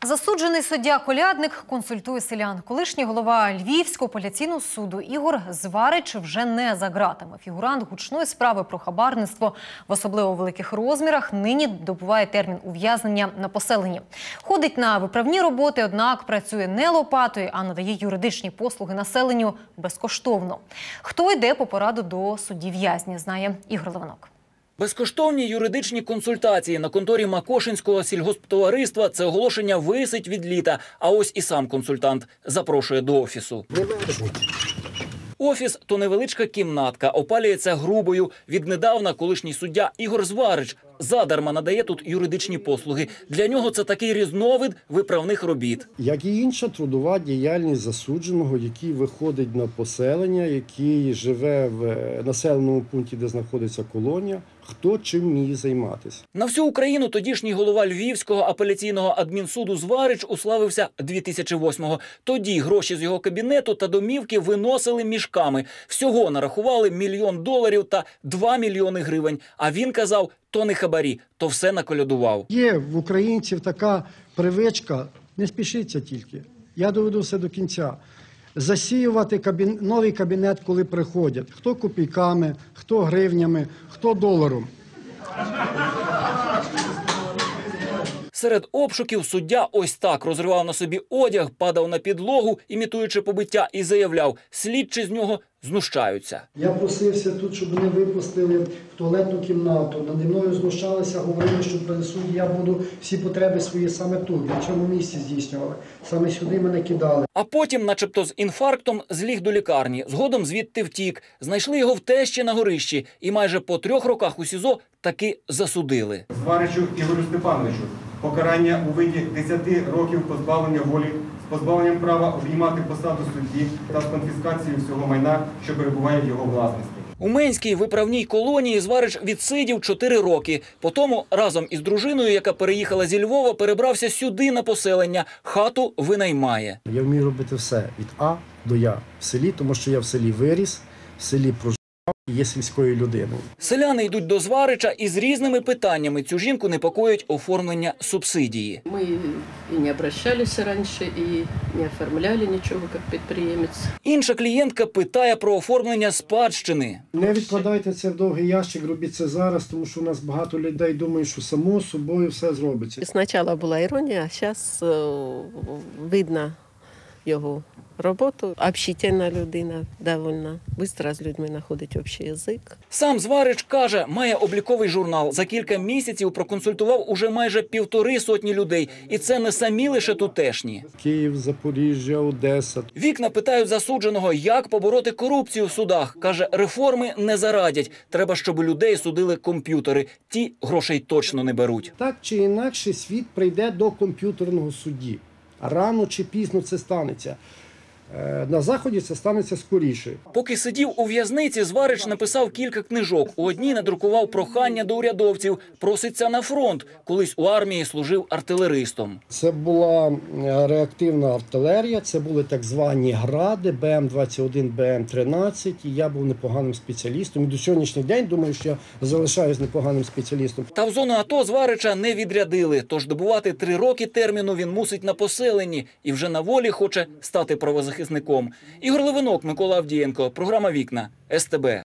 Засуджений суддя Колядник консультує селян. Колишній голова Львівського апеляційного суду Ігор Зварич вже не за ґратами. Фігурант гучної справи про хабарництво в особливо великих розмірах нині добуває термін ув'язнення на поселенні. Ходить на виправні роботи, однак працює не лопатою, а надає юридичні послуги населенню безкоштовно. Хто йде по пораду до судді-в'язня, знає Ігор Левинок. Безкоштовні юридичні консультації на конторі Макошинського сільгосптовариства – це оголошення висить від літа. А ось і сам консультант запрошує до офісу. Офіс – то невеличка кімнатка, опалюється грубою. Віднедавна колишній суддя Ігор Зварич задарма надає тут юридичні послуги. Для нього це такий різновид виправних робіт. Як і інша трудова діяльність засудженого, який виходить на поселення, який живе в населеному пункті, де знаходиться колонія, хто чим міг займатися. На всю Україну тодішній голова Львівського апеляційного адмінсуду Зварич уславився 2008-го. Тоді гроші з його кабінету та домівки виносили мішками. Всього нарахували $1 мільйон та 2 мільйони гривень. А він казав, то не хабарі, то все наколядував. Є в українців така привичка, не спішіться тільки, я доведу все до кінця, засіювати новий кабінет, коли приходять. Хто копійками, хто гривнями, хто доларом. Серед обшуків суддя ось так розривав на собі одяг, падав на підлогу, імітуючи побиття, і заявляв, слідчі з нього знущаються. Я просився тут, щоб мене випустили в туалетну кімнату. Наді мною знущалися, говорили, що при суді я буду всі потреби свої саме тут, на цьому місці здійснювали. Саме сюди мене кидали. А потім, начебто з інфарктом, зліг до лікарні. Згодом звідти втік. Знайшли його в тещі на горищі. І майже по 3 роках у СІЗО таки засудили. Зваричу Ігорю Степановичу покарання у виді 10 років позбавлення волі з позбавленням права обіймати посаду судді та з конфіскацією всього майна, що перебуває в його власності. У Менській виправній колонії Зварич відсидів 4 роки. Потім разом із дружиною, яка переїхала зі Львова, перебрався сюди на поселення. Хату винаймає. Я вмію робити все від А до Я в селі, тому що я в селі виріс, в селі прожив. Є сільською людиною. Селяни йдуть до Зварича із різними питаннями. Цю жінку непокоїть оформлення субсидії. Ми і не обращалися раніше, і не оформляли нічого як підприємець. Інша клієнтка питає про оформлення спадщини. Не відкладайте це в довгий ящик, робіть це зараз, тому що у нас багато людей думають, що само собою все зробиться. Спочатку була іронія, а зараз видно його роботу. Общительна людина, доволі швидко з людьми знаходить общий язик. Сам Зварич каже, має обліковий журнал. За кілька місяців проконсультував уже майже 1,5 сотні людей. І це не самі лише тутешні. Київ, Запоріжжя, Одеса. Вікна питають засудженого, як побороти корупцію в судах. Каже, реформи не зарадять. Треба, щоб людей судили комп'ютери. Ті грошей точно не беруть. Так чи інакше світ прийде до комп'ютерного судді. Рано чи пізно це станеться. На Заході це станеться скоріше. Поки сидів у в'язниці, Зварич написав кілька книжок. У одній надрукував прохання до урядовців. Проситься на фронт. Колись у армії служив артилеристом. Це була реактивна артилерія, це були так звані гради, БМ-21, БМ-13. І я був непоганим спеціалістом. І до сьогоднішнього дня думаю, що я залишаюсь непоганим спеціалістом. Та в зону АТО Зварича не відрядили. Тож добувати 3 роки терміну він мусить на поселенні. І вже на волі хоче стати правозахисником. Ігор Левинок, Микола Авдієнко. Програма «Вікна». СТБ.